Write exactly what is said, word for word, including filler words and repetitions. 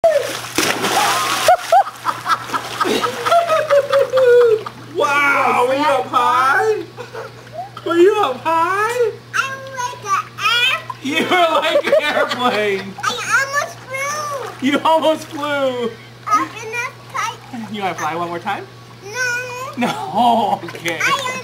Wow, were you up high? Were you up high? I'm like an airplane. You were like an airplane. I almost flew. You almost flew. Up in the kite. You want to fly one more time? No. No, okay. I